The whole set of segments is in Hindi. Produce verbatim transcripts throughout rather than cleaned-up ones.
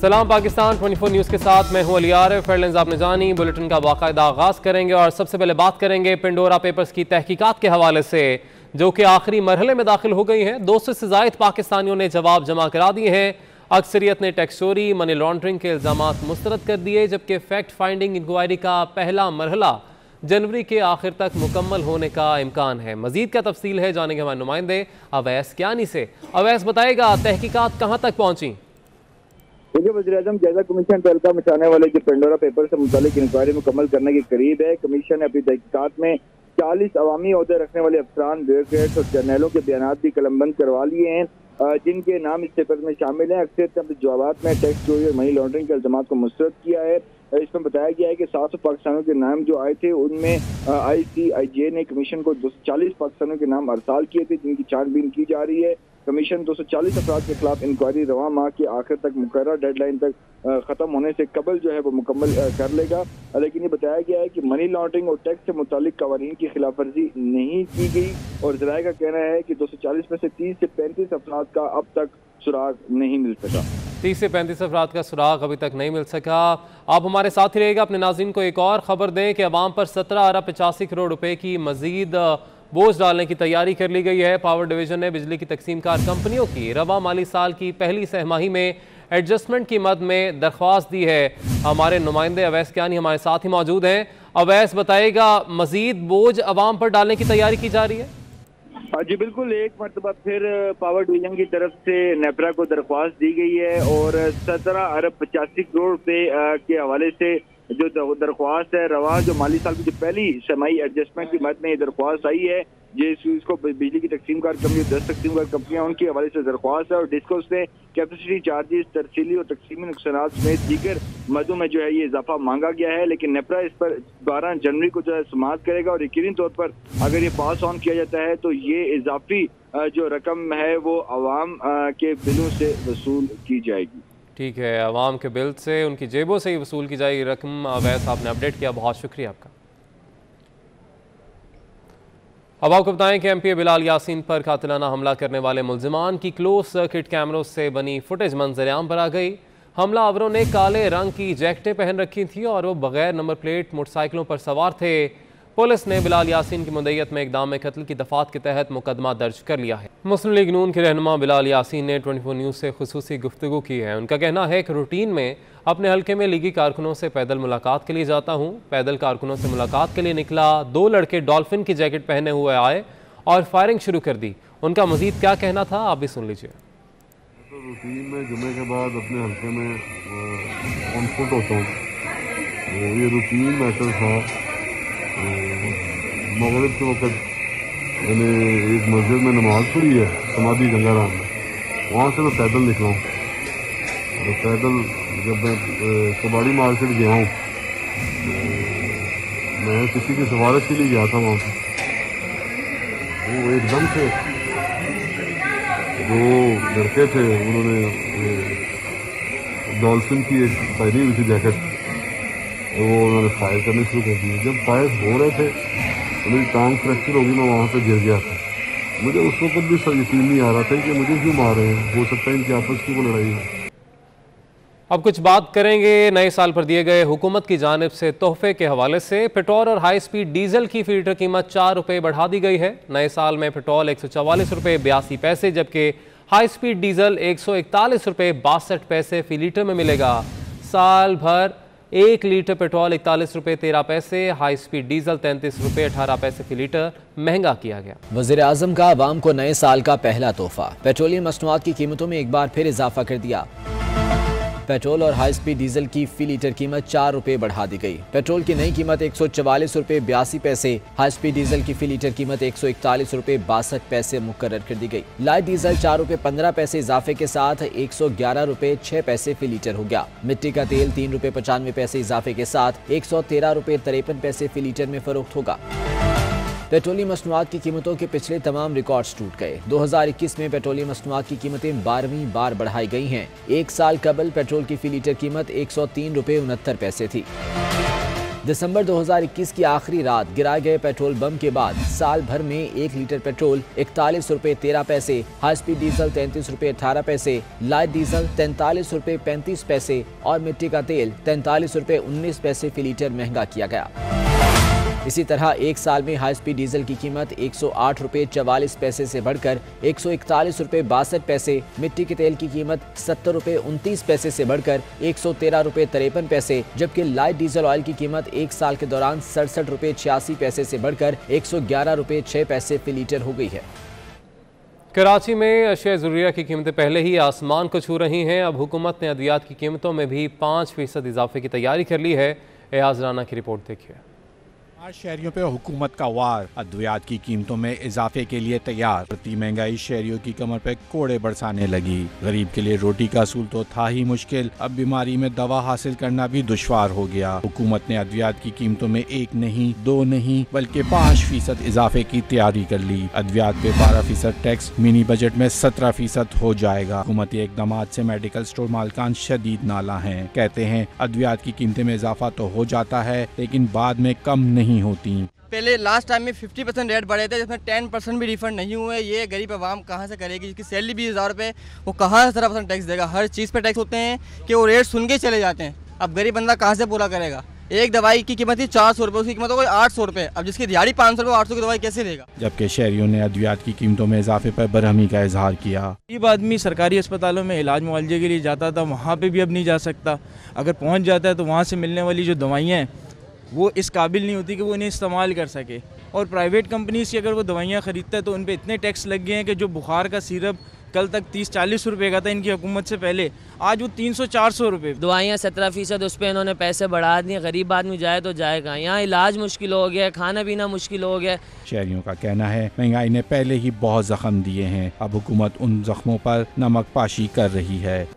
सलाम पाकिस्तान चौबीस न्यूज़ के साथ मैं हूं अली आरिफ। हेडलाइंस आपने जानी, बुलेटिन का बाकायदा आगाज़ करेंगे और सबसे पहले बात करेंगे पेंडोरा पेपर्स की तहकीकात के हवाले से, जो कि आखिरी मरहले में दाखिल हो गई हैं। दो सौ से ज़ायद पाकिस्तानियों ने जवाब जमा करा दिए हैं। अक्सरियत ने टैक्स चोरी, मनी लॉन्ड्रिंग के इल्ज़ामात मुस्तरद कर दिए, जबकि फैक्ट फाइंडिंग इंक्वायरी का पहला मरहला जनवरी के आखिर तक मुकम्मल होने का इम्कान है। मजीद क्या तफसील है, जानेंगे हमारे नुमाइंदे अवैस कियानी से। अवैस बताएगा तहकीकात कहाँ तक पहुँची? देखिए, वज़ीर-ए-आज़म जायजा कमीशन तहलका मचाने वाले जो पेंडोरा पेपर से मुतालिक इंक्वायरी मुकम्मल करने के करीब है। कमीशन ने अपनी तहकीकात में चालीस अवामी ओहदे रखने वाले अफसरान, ब्यूरोक्रेट्स और जर्नलों के बयान भी कलमबंद करवा लिए हैं, जिनके नाम इस पेपर में शामिल हैं। अक्सर अपने जवाब में टैक्स चोरी और मनी लॉन्ड्रिंग के इल्जाम को मुस्तरद किया है। इसमें बताया गया है कि सात सौ पाकिस्तानों के नाम जो आए थे, उनमें आई सी आई जे ने कमीशन को दो सौ चालीस पाकिस्तानों के नाम अरसाल किए थे, जिनकी छानबीन की जा रही है। कमीशन दो सौ चालीस अफराद के खिलाफ इंक्वायरी रवा माह के आखिर तक मुकर्रर डेडलाइन तक खत्म होने से कबल जो है वो मुकम्मल कर लेगा। लेकिन ये बताया गया है कि मनी लॉन्ड्रिंग और टैक्स से मुतालिक कवानीन की खिलाफ वर्जी नहीं की गई और ज़राए का कहना है कि दो सौ चालीस में से तीस से पैंतीस अफराद का अब तक सुराग नहीं मिल सका। तीस से पैंतीस अफराद का सुराग अभी तक नहीं मिल सका। आप हमारे साथ ही रहेगा। अपने नाज़रीन को एक और खबर दें कि अवाम पर सत्रह अरब पचासी करोड़ रुपए की मजीद बोझ डालने की तैयारी कर ली गई है। पावर डिवीजन ने बिजली की तकसीमकार कंपनियों की रवा माली साल की पहली सहमाही में एडजस्टमेंट की मद में दरख्वास्त दी है। हमारे नुमाइंदे अवैस कियानी हमारे साथ ही मौजूद हैं। अवैस बताएगा, मजीद बोझ अवाम पर डालने की तैयारी की जा रही है? जी बिल्कुल, एक मरतबा फिर पावर डिवीजन की तरफ से नेपरा को दरख्वास्त दी गई है और सत्रह अरब पचासी करोड़ रुपए के हवाले से जो दरख्वास्त है, रवा जो माली साल की जो पहली समाई एडजस्टमेंट की मद में ये दरख्वास्त आई है, जिसको बिजली की तकसीमकार कंपनी, दस तकसीमकार कंपनियां, उनके हवाले से दरख्वास्त है। और डिस्कोस ने कैपेसिटी चार्जेस, तरसीली और तकसीमी नुकसान समेत दीगर मदों में जो है ये इजाफा मांगा गया है। लेकिन नेपरा इस पर बारह जनवरी को जो है समाअत करेगा और यकीनी तौर पर अगर ये पास ऑन किया जाता है तो ये इजाफी जो रकम है वो अवाम के बिलों से वसूल की जाएगी। ठीक है, अवाम के बिल से, उनकी जेबों से ही वसूल की जाएगी रकम। अवैस आपने अपडेट किया, बहुत शुक्रिया आपका। अब आपको बताएं कि M P A Bilal Yasin पर कातिलाना हमला करने वाले मुल्जिमान की क्लोज सर्किट कैमरों से बनी फुटेज मंजर-ए-आम पर आ गई। हमलावरों ने काले रंग की जैकेटें पहन रखी थी और वो बगैर नंबर प्लेट मोटरसाइकिलों पर सवार थे। पुलिस ने बिलाल यासीन की मुद्दईयत में इक़दाम कत्ल की दफात के तहत मुकदमा दर्ज कर लिया है। मुस्लिम लीग नून के रहनुमा बिलाल यासीन ने चौबीस न्यूज़ से खुसूसी गुफ्तगू की है। उनका कहना है कि रूटीन में अपने हल्के में लीगी कारकुनों से पैदल मुलाकात के लिए जाता हूँ। पैदल कारकुनों से मुलाकात के लिए निकला, दो लड़के डॉल्फिन की जैकेट पहने हुए आए और फायरिंग शुरू कर दी। उनका मजीद क्या कहना था, आप भी सुन लीजिए। तो रूटीन में जुमे के बाद अपने हल्के में कॉन्फर्ट होता हूँ। ये रूटीन मैटर था। मगरिब के वक्त मैंने एक मस्जिद में नमाज पढ़ी है, समाधि गंगाराम में, वहाँ से मैं पैदल निकला हूँ। और पैदल जब मैं कबाड़ी मार्केट गया हूँ, मैं किसी की सिफारिश के लिए गया था वहाँ पर, वो एकदम से दो लड़के थे, उन्होंने डॉल्फिन की एक पहनी हुई थी जैकेट, वो उन्होंने फायर करने शुरू कर दिए। जब फायर हो रहे थे मेरी टांग फ्रैक्चर होगी, मैं वहाँ पे गिर गया था। मुझे उस वक्त भी सर यकीन नहीं आ रहा था कि मुझे क्यों मार रहे हैं, हो सकता है इनकी आपस की वो लड़ाई है। अब कुछ बात करेंगे नए साल पर दिए गए हुकूमत की जानिब से तोहफे के हवाले से। पेट्रोल और हाई स्पीड डीजल की फी लीटर कीमत चार रुपये बढ़ा दी गई है। नए साल में पेट्रोल एक सौ चवालीस रुपये बयासी पैसे जबकि हाई स्पीड डीजल एक सौ इकतालीस रुपये बासठ पैसे फी लीटर में मिलेगा। साल भर एक लीटर पेट्रोल इकतालीस रुपये तेरह पैसे, हाई स्पीड डीजल तैंतीस रुपये अठारह पैसे फी लीटर महंगा किया गया। वज़ीर आज़म का अवाम को नए साल का पहला तोहफा, पेट्रोलियम मसनूआत की कीमतों में एक बार फिर इजाफा कर दिया। पेट्रोल और हाई स्पीड डीजल की फी लीटर कीमत चार रुपये बढ़ा दी गई। पेट्रोल की नई कीमत एक सौ चवालीस रुपये बयासी पैसे, हाई स्पीड डीजल की फी लीटर कीमत एक सौ इकतालीस रुपये बासठ पैसे मुकर्रर कर दी गई। लाइट डीजल चार रुपये पंद्रह पैसे इजाफे के साथ एक सौ ग्यारह रुपये छह पैसे फी लीटर हो गया। मिट्टी का तेल तीन रुपये पचानवे पैसे इजाफे के साथ एक सौ तेरह रुपये तिरपन पैसे फी लीटर में फरोख्त होगा। पेट्रोलियम मसनूआत की कीमतों के पिछले तमाम रिकॉर्ड्स टूट गए। दो हज़ार इक्कीस में पेट्रोलियम मसनूआत की कीमतें बारहवीं बार बढ़ाई गई हैं। एक साल कबल पेट्रोल की फी लीटर कीमत एक सौ तीन रुपये उनहत्तर पैसे थी। दिसंबर दो हज़ार इक्कीस की आखिरी रात गिराए गए पेट्रोल बम के बाद साल भर में एक लीटर पेट्रोल इकतालीस रुपए तेरह पैसे, हाई स्पीड डीजल तैंतीस रुपए अठारह पैसे, लाइट डीजल तैंतालीस रुपए पैंतीस पैसे और मिट्टी का तेल तैंतालीस रुपए उन्नीस पैसे फी लीटर महंगा किया गया। इसी तरह एक साल में हाई स्पीड डीजल की कीमत एक सौ आठ रुपए चवालीस पैसे से बढ़कर एक सौ इकतालीस रुपए बासठ पैसे, मिट्टी के तेल की कीमत सत्तर रुपए उनतीस पैसे से बढ़कर एक सौ तेरह रुपए तिरपन पैसे, जबकि लाइट डीजल ऑयल की कीमत एक साल के दौरान सड़सठ रुपए छियासी पैसे से बढ़कर एक सौ ग्यारह रुपए छह पैसे फी लीटर हो गई है। कराची में अशिया ज़रूरिया की कीमतें पहले ही आसमान को छू रही हैं। अब हुकूमत ने अद्वियात की कीमतों में भी पाँच फीसद इजाफे की तैयारी कर ली है। एयाज राना की रिपोर्ट देखिए। आज शहरियों पे हुकूमत का वार, अद्वियात की कीमतों में इजाफे के लिए तैयार। प्रति महंगाई शहरियों की कमर पे कोड़े बरसाने लगी। गरीब के लिए रोटी का असूल तो था ही मुश्किल, अब बीमारी में दवा हासिल करना भी दुश्वार हो गया। हुकूमत ने अद्वियात की कीमतों में एक नहीं, दो नहीं, बल्कि पाँच फीसद इजाफे की तैयारी कर ली। अद्वियात पे बारह फीसद टैक्स मिनी बजट में सत्रह फीसद हो जाएगा। हुकूमती इकदाम से मेडिकल स्टोर मालकान शदीद नाला है। कहते हैं अद्वियात की कीमतें में इजाफा तो हो जाता है, लेकिन बाद में कम नहीं होती। पहले लास्ट टाइम में पचास परसेंट रेट बढ़े थे, जिसमें दस परसेंट भी रिफंड नहीं हुए। ये गरीब आवाम कहाँ से करेगी? जिसकी सैलरी बीस हज़ार रुपये, वो कहाँ से सत्रह परसेंट टैक्स देगा? हर चीज़ पे टैक्स होते हैं कि वो रेट सुन के चले जाते हैं। अब गरीब बंदा कहाँ से पूरा करेगा? एक दवाई की कीमत थी चार सौ रुपये, उसकी कीमत हो गई आठ सौ रुपये। अब जिसकी दिहाड़ी पाँच सौ रुपये, आठ सौ की दवाई कैसे देगा? जबकि शहरियों ने अद्वियात की कीमतों में इजाफे पर बरहमी का इजहार किया। गरीब आदमी सरकारी अस्पतालों में इलाज मुआवजे के लिए जाता था, वहाँ पे भी अब नहीं जा सकता। अगर पहुँच जाता है तो वहाँ से मिलने वाली जो दवाइयाँ हैं वो इस काबिल नहीं होती कि वो इन्हें इस्तेमाल कर सके। और प्राइवेट कंपनीज की अगर वो दवाइयाँ ख़रीदता है तो उन पे इतने टैक्स लग गए हैं कि जो बुखार का सिरप कल तक तीस चालीस रुपए का था इनकी हुकूमत से पहले, आज वो तीन सौ चार सौ रुपये। दवाइयाँ सत्रह फीसद उस पर इन्होंने पैसे बढ़ा दिए। गरीब आदमी जाए तो जाएगा, यहाँ इलाज मुश्किल हो गया, खाना पीना मुश्किल हो गया। शहरियों का कहना है महंगाई ने पहले ही बहुत जख्म दिए हैं, अब हुकूमत उन जख्मों पर नमक पाशी कर रही है।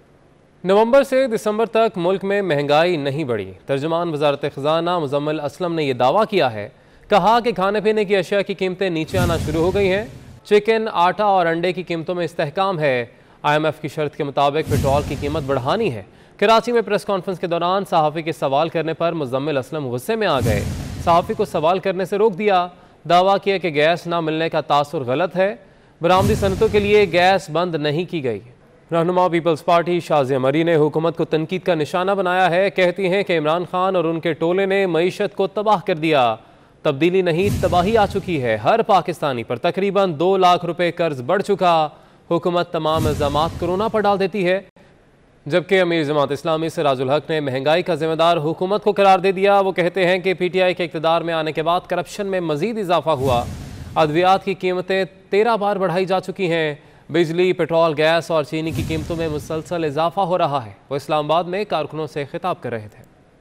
नवंबर से दिसंबर तक मुल्क में महंगाई नहीं बढ़ी। तर्जुमान वजारत ख़जाना मुजम्मिल असलम ने यह दावा किया है। कहा कि खाने पीने की अशिया की कीमतें नीचे आना शुरू हो गई हैं। चिकन, आटा और अंडे की कीमतों में इस्तेहकाम है। आई एम एफ की शर्त के मुताबिक पेट्रोल की कीमत बढ़ानी है। कराची में प्रेस कॉन्फ्रेंस के दौरान सहाफ़ी के सवाल करने पर मुजम्मिल असलम गुस्से में आ गए। सहाफ़ी को सवाल करने से रोक दिया। दावा किया कि गैस ना मिलने का तासुर गलत है। बरामदी सनतों के लिए गैस बंद नहीं की गई। रहनुमा पीपल्स पार्टी शाज़िया मरी ने हुकूमत को तनकीद का निशाना बनाया है। कहती हैं कि इमरान खान और उनके टोले ने मईशत को तबाह कर दिया। तब्दीली नहीं, तबाही आ चुकी है। हर पाकिस्तानी पर तकरीबन दो लाख रुपए कर्ज बढ़ चुका। हुकूमत तमाम इल्ज़ामात कोरोना पर डाल देती है। जबकि अमीर जमात इस्लामी सिराजुल हक ने महंगाई का जिम्मेदार हुकूमत को करार दे दिया। वो कहते हैं कि पी टी आई के इक़्तिदार में आने के बाद करप्शन में मजीद इजाफा हुआ। अद्वियात की कीमतें तेरह बार बढ़ाई जा चुकी हैं। बिजली, पेट्रोल, गैस और चीनी की कीमतों में मुसलसल इजाफा हो रहा है। वो इस्लामाबाद में कारकुनों से खिताब कर रहे थे।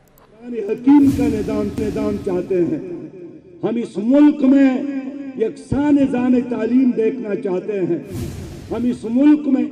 हकीम का निज़ाम निज़ाम चाहते हैं। हम इस मुल्क में यकसा निज़ाम तालीम देखना चाहते हैं। हम इस मुल्क में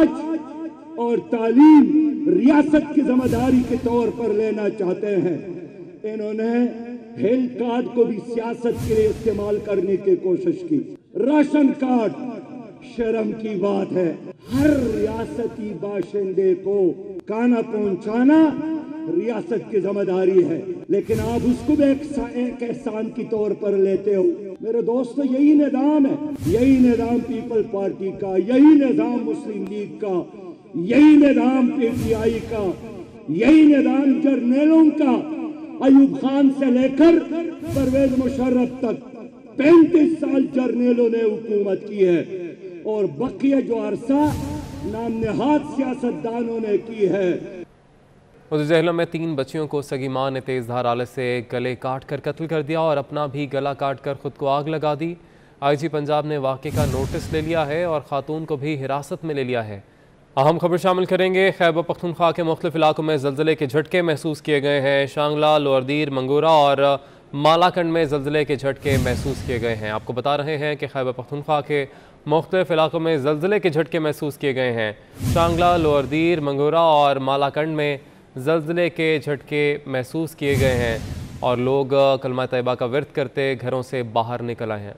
इलाज और तालीम रियासत की जिम्मेदारी के तौर पर लेना चाहते हैं। इन्होंने हेल्थ कार्ड को भी सियासत के लिए इस्तेमाल करने की कोशिश की। राशन कार्ड शर्म की बात है। हर रियासती बाशिंदे को खाना पहुंचाना रियासत की जिम्मेदारी है, लेकिन आप उसको भी एक, एक एहसान की तौर पर लेते हो। मेरे दोस्तों, यही निज़ाम है, यही निज़ाम पीपल पार्टी का, यही निज़ाम मुस्लिम लीग का, यही निज़ाम पीटीआई का, यही निज़ाम जर्नलों का। अयूब खान से लेकर परवेज मुशर्रफ तक पैंतीस साल जर्नलों ने हुकूमत की है और बकिया जो अरसा नाम नहाद सियासतदानों ने की है। उधर जहलम में तीन बच्चियों को सगी मां ने तेज धार आले से गले काट कर कत्ल कर दिया और अपना भी गला काट कर खुद को आग लगा दी। आई जी पंजाब ने वाक़े का नोटिस ले लिया है और खातून को भी हिरासत में ले लिया है। अहम खबर शामिल करेंगे। खैबर पख्तूनख्वा के मुख्तलिफ इलाकों में ज़लज़ले के झटके महसूस किए गए हैं। शांगला, लोअरदीर, मंगोरा और मालाकंड में ज़लज़ले के झटके महसूस किए गए हैं। आपको बता रहे हैं कि खैबर पख्तूनख्वा के मुख्तलिफ इलाकों में ज़लज़ले के झटके महसूस किए गए हैं। शांगला, लोअरदीर, मंगोरा और मालाकंड में ज़लज़ले के झटके महसूस किए गए हैं और लोग कलमा तैयबा का विर्द करते घरों से बाहर निकल आए हैं।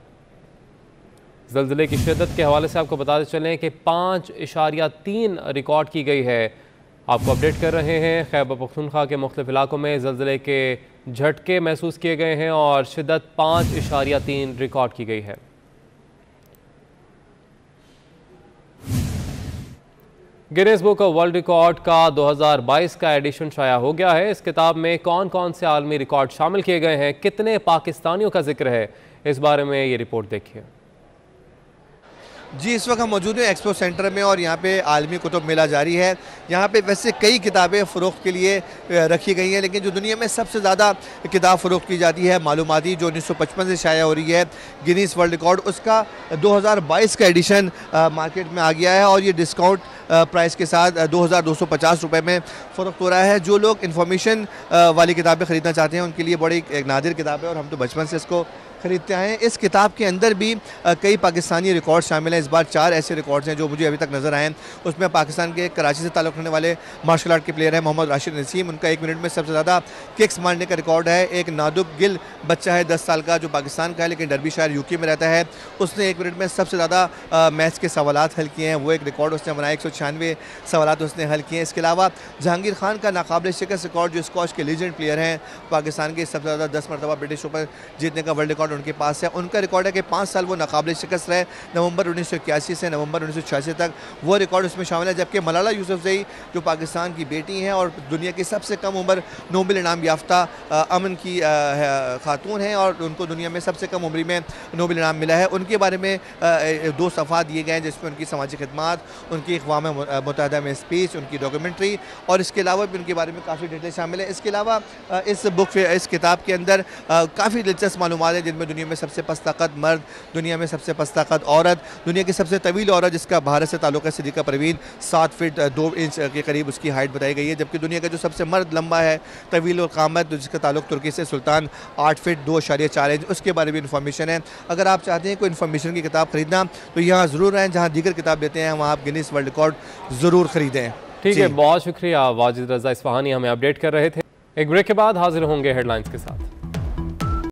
ज़लज़ले की शिद्दत के हवाले से आपको बताते चलें कि पाँच इशारिया तीन रिकॉर्ड की गई है। आपको अपडेट कर रहे हैं। खैबर पख्तूनख्वा के मुख्तलिफ इलाकों में ज़लज़ले के झटके महसूस किए गए हैं और शिद्दत पाँच इशारिया तीन रिकॉर्ड की गई है। Guinness book of world record का दो हज़ार बाईस का एडिशन शाया हो गया है। इस किताब में कौन कौन से आलमी रिकॉर्ड शामिल किए गए हैं, कितने पाकिस्तानियों का जिक्र है, इस बारे में ये रिपोर्ट देखिए। जी, इस वक्त हम मौजूद हैं एक्सपो सेंटर में और यहाँ पे आलमी कुतुब मेला जारी है। यहाँ पे वैसे कई किताबें फ़रोख्त के लिए रखी गई हैं, लेकिन जो दुनिया में सबसे ज़्यादा किताब फ़रोख्त की जाती है मालूमाती, जो उन्नीस सौ पचपन से शाया हो रही है, गिनीज वर्ल्ड रिकॉर्ड, उसका दो हज़ार बाईस का एडिशन मार्केट में आ गया है और ये डिस्काउंट प्राइस के साथ दो हज़ार दो सौ पचास रुपये में फ़रोख्त हो रहा है। जो लोग इन्फॉर्मेशन वाली किताबें ख़रीदना चाहते हैं उनके लिए बड़ी एक नादिर किताब है और हम तो बचपन से इसको खरीदते हैं। इस किताब के अंदर भी कई पाकिस्तानी रिकॉर्ड शामिल हैं। इस बार चार ऐसे रिकॉर्ड्स हैं जो मुझे अभी तक नज़र आए हैं। उसमें पाकिस्तान के कराची से ताल्लुक़ रखने वाले मार्शल आर्ट के प्लेयर हैं मोहम्मद राशिद नसीम, उनका एक मिनट में सबसे ज़्यादा किक्स मारने का रिकॉर्ड है। एक नादुक गिल बच्चा है दस साल का जो पाकिस्तान का है लेकिन डर्बीशायर यूके में रहता है, उसने एक मिनट में सबसे ज़्यादा मैच के सवालात हल किए हैं, वो एक रिकॉर्ड उसने बनाया। एक सौ छियानवे सवालात उसने हल किए हैं। इसके अलावा जहांगीर खान का नाकाबिल शिकस्त रिकॉर्ड, जो स्कॉच के लीजेंड प्लेयर हैं, पाकिस्तान के सबसे ज़्यादा दस मरतबा ब्रिटिश ओपन जीतने का वर्ल्ड रिकॉर्ड उनके पास है। उनका रिकॉर्ड है कि पाँच साल वो नाकाबिल शिकस्त रहे, नवंबर उन्नीस सौ इक्यासी से नवंबर उन्नीस सौ छियासी तक, वो रिकॉर्ड उसमें शामिल है। जबकि मलाला यूसुफजई जो पाकिस्तान की बेटी हैं और दुनिया की सबसे कम उम्र नोबेल इनाम याफ्ता अमन की खातून हैं और उनको दुनिया में सबसे कम उम्र में नोबेल इनाम मिला है, उनके बारे में दो सफ़ा दिए गए हैं जिसमें उनकी समाजी खिदमात, उनकी अक़वाम मुत्तहिदा में स्पीच, उनकी डॉक्यूमेंट्री और इसके अलावा भी उनके बारे में काफ़ी डिटेल शामिल है। इसके अलावा इस बुक इस किताब के अंदर काफ़ी दिलचस्प मालूमात है जिनमें दुनिया में सबसे पस्त ताकत मर्द, दुनिया में सबसे पस्त ताकत औरत, दुनिया की सबसे तवील औरत जिसका भारत से ताल्लुक़ है सिद्दीक़ा परवीन, सात फीट दो इंच के करीब उसकी हाइट बताई गई है। जबकि दुनिया का जो सबसे मर्द लंबा है, तवील और कामत, जिसका ताल्लुक़ तुर्की से सुल्तान आठ फीट दो इशारिया चार इंच, उसके बारे में इन्फॉर्मेशन है। अगर आप चाहते हैं कोई इन्फॉर्मेशन की किताब खरीदना तो यहाँ ज़रूर आएँ, जहाँ दीगर किताब देते हैं वहाँ आप गिनीज वर्ल्ड रिकॉर्ड ज़रूर खरीदें। ठीक है, बहुत शुक्रिया। वाजिद रज़ा इस्फहानी हमें अपडेट कर रहे थे। एक ब्रेक के बाद हाजिर होंगे हेडलाइंस के साथ।